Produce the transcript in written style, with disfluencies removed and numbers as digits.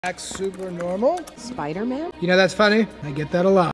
Acts super normal. Spider-Man? You know, that's funny. I get that a lot.